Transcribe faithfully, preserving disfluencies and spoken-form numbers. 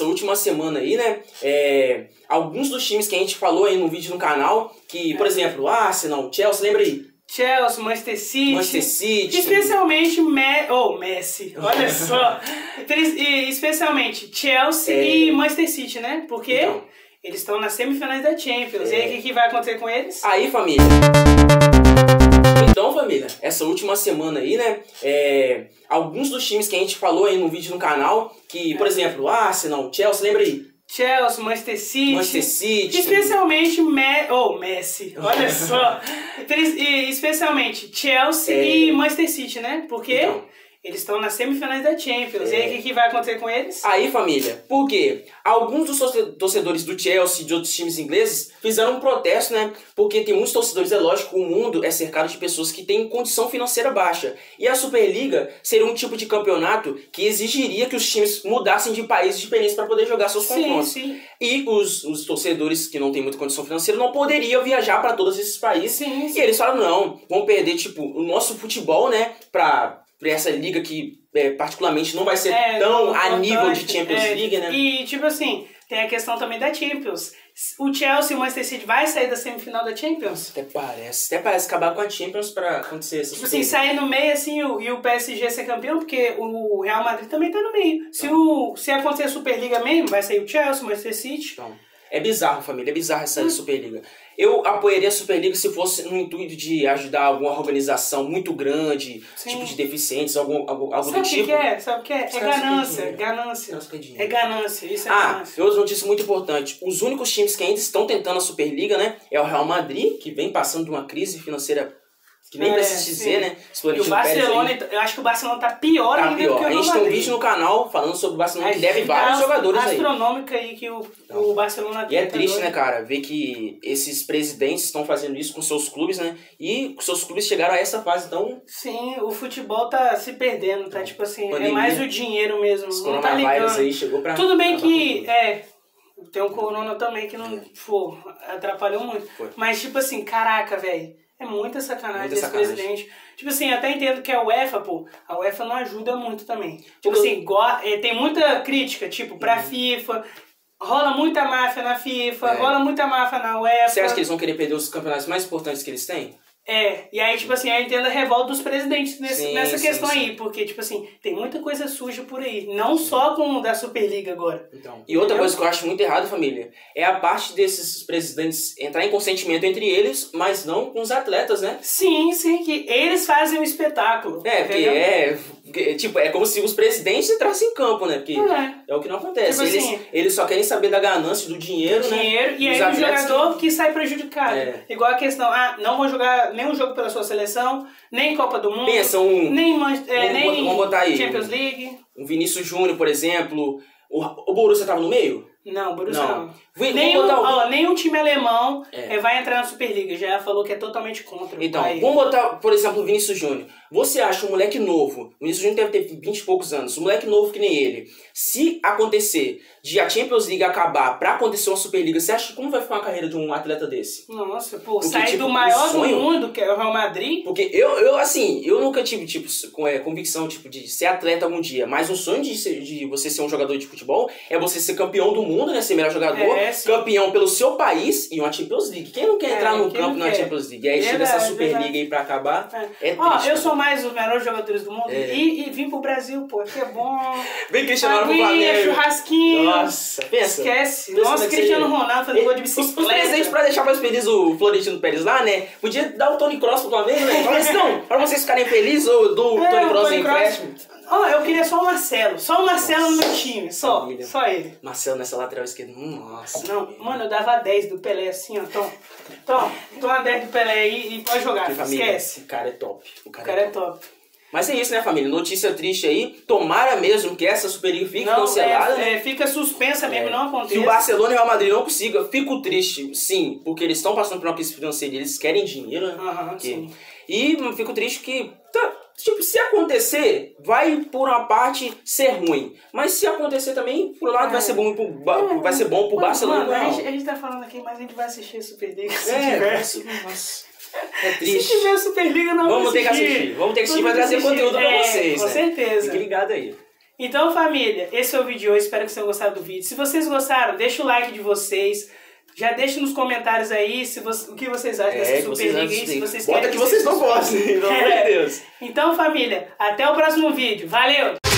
essa última semana aí, né, é, alguns dos times que a gente falou aí no vídeo no canal, que, por exemplo, Arsenal, Chelsea, lembra aí? Chelsea, Manchester City. Manchester City. Especialmente Me oh, Messi, olha só. Especialmente Chelsea é... e Manchester City, né? Porque então, eles estão nas semifinais da Champions. É... E aí, o que, que vai acontecer com eles? Aí, família. Então, família, essa última semana aí, né, é, alguns dos times que a gente falou aí no vídeo no canal, que, por exemplo, Arsenal, Chelsea, lembra aí? Chelsea, Manchester City. Manchester City. Especialmente Me oh, Messi, olha só. Especialmente Chelsea é... e Manchester City, né? Porque então, eles estão nas semifinais da Champions. É... E aí, o que, que vai acontecer com eles? Aí, família, por quê? Alguns dos torcedores do Chelsea e de outros times ingleses fizeram um protesto, né? Porque tem muitos torcedores, é lógico, o mundo é cercado de pessoas que têm condição financeira baixa. E a Superliga seria um tipo de campeonato que exigiria que os times mudassem de países diferentes para poder jogar seus confrontos. Sim, sim. E os, os torcedores que não têm muita condição financeira não poderiam viajar para todos esses países. Sim, sim. E eles falaram, não, vamos perder, tipo, o nosso futebol, né? Pra... Pra essa liga que, é, particularmente, não vai ser é, tão não, a não nível tanto, de Champions é, League, né? E, tipo assim, tem a questão também da Champions. O Chelsea e o Manchester City vai sair da semifinal da Champions? Até parece. Até parece acabar com a Champions pra acontecer essa Tipo assim, sair no meio, assim, o, e o P S G ser campeão, porque o Real Madrid também tá no meio. Então. Se, o, se acontecer a Superliga mesmo, vai sair o Chelsea, o Manchester City. Então, é bizarro, família. É bizarro essa hum. Superliga. Eu apoiaria a Superliga se fosse no intuito de ajudar alguma organização muito grande, Sim. tipo de deficientes, algum, algum, algo Sabe do tipo. Sabe o que é? Sabe o que é? É ganância, é ganância. É ganância, isso é ah, ganância. Ah, outra notícia muito importante. Os únicos times que ainda estão tentando a Superliga, né, é o Real Madrid, que vem passando de uma crise financeira que nem é, precisa dizer, né? E o Barcelona, aí, eu acho que o Barcelona tá pior tá ainda pior. do que o Real A gente Madrid. tem um vídeo no canal falando sobre o Barcelona, que deve vários jogadores aí. Astronômica aí que o, então, o Barcelona tem. E é triste, né, cara, ver que esses presidentes estão fazendo isso com seus clubes, né? E seus clubes chegaram a essa fase tão... Sim, o futebol tá se perdendo, tá? Tipo assim, pandemia, é mais o dinheiro mesmo. Esse não tá ligando. Aí chegou pra... Tudo bem que, é... Tem um corona também que não, pô, atrapalhou muito. Foi. Mas, tipo assim, caraca, velho. É muita sacanagem muita desse sacanagem. presidente. Tipo assim, até entendo que a UEFA, pô, a UEFA não ajuda muito também. Tipo assim, go- é, tem muita crítica, tipo, pra uhum. FIFA, rola muita máfia na FIFA, é. rola muita máfia na UEFA. Você acha que eles vão querer perder os campeonatos mais importantes que eles têm? É, e aí, tipo assim, eu entendo a revolta dos presidentes nesse, sim, nessa sim, questão sim. aí, porque, tipo assim, tem muita coisa suja por aí, não só com o da Superliga agora. Então, e outra coisa que eu acho muito errado, família, é a parte desses presidentes entrar em consentimento entre eles, mas não com os atletas, né? Sim, sim, que eles fazem o espetáculo. É, porque é, tipo, é como se os presidentes entrassem em campo, né? Porque é, é o que não acontece. Tipo eles, assim, eles só querem saber da ganância, do dinheiro, do né? dinheiro, e aí o jogador que... que sai prejudicado. É. Igual a questão, ah, não vou jogar nenhum jogo pela sua seleção, nem Copa do Mundo, Pensa um, nem, é, vamos, nem vamos botar aí, Champions League. Um Vinícius Júnior, por exemplo. O, o Borussia tava no meio? Não, o Borussia não. não. Vem, nenhum, botar o... ó, nenhum time alemão é. É, vai entrar na Superliga. Já falou que é totalmente contra. Então, vamos botar, por exemplo, o Vinícius Júnior. Você acha um moleque novo, o Vinícius Júnior deve ter vinte e poucos anos, um moleque novo que nem ele, se acontecer de a Champions League acabar pra acontecer uma Superliga, você acha como vai ficar a carreira de um atleta desse? Nossa, pô, porque, sair tipo, do maior sonho, do mundo, que é o Real Madrid. Porque eu, eu assim, eu nunca tive, tipo, com, é, convicção, tipo, de ser atleta algum dia, mas o sonho de, ser, de você ser um jogador de futebol é você ser campeão do mundo, né, ser melhor jogador, é, campeão pelo seu país e uma Champions League. Quem não quer entrar é, no campo na Champions League? E aí chega essa Superliga aí pra acabar, é, é ó, triste. Eu sou mais os melhores jogadores do mundo é. e, e vim pro Brasil, pô, que é bom. Vem Cristiano Ronaldo pro Flamengo. Churrasquinho. Nossa, pensa. Esquece. Pensa Nossa, Cristiano Ronaldo fazendo gol de bicicleta. Os presentes pra deixar mais feliz o Florentino Pérez lá, né? Podia dar o Tony Kroos pro Flamengo, né? Mas não, pra vocês ficarem felizes, ou do é, Tony Kroos em empréstimo. Ó, oh, eu queria só o Marcelo. Só o Marcelo nossa, no meu time. Só. Família. Só ele. Marcelo nessa lateral esquerda. Nossa. Não, família. Mano, eu dava dez do Pelé assim, ó. Tom, Tom, toma dez do Pelé aí e pode jogar. Esquece. O cara é top. O cara, o cara é, top. é top. Mas é isso, né, família? Notícia triste aí. Tomara mesmo que essa Superliga fique não, cancelada. É, né? é, fica suspensa mesmo, é. não acontece. Se o Barcelona e o Real Madrid não consigam, fico triste, sim, porque eles estão passando por uma crise financeira e eles querem dinheiro, né? Aham, sim. E fico triste que, tá, tipo, se acontecer, vai por uma parte ser ruim. Mas se acontecer também, por um lado é. vai ser bom pro, é. vai ser bom pro mano, Barcelona. Mano, a, gente, a gente tá falando aqui, mas a gente vai assistir a Superliga se é, tiver. Nossa. É triste. Se tiver Superliga, não vamos ter que assistir. Vamos ter que assistir, vai trazer conteúdo pra é, vocês. Com né? certeza. Fique ligado aí. Então, família, esse foi o vídeo de hoje. Espero que vocês tenham gostado do vídeo. Se vocês gostaram, deixa o like de vocês. Já deixa nos comentários aí se você, o que vocês acham É, dessa que vocês Superliga aí. acham Se vocês Bota querem que vocês não gostem, pelo amor de Deus. Então, família, até o próximo vídeo. Valeu!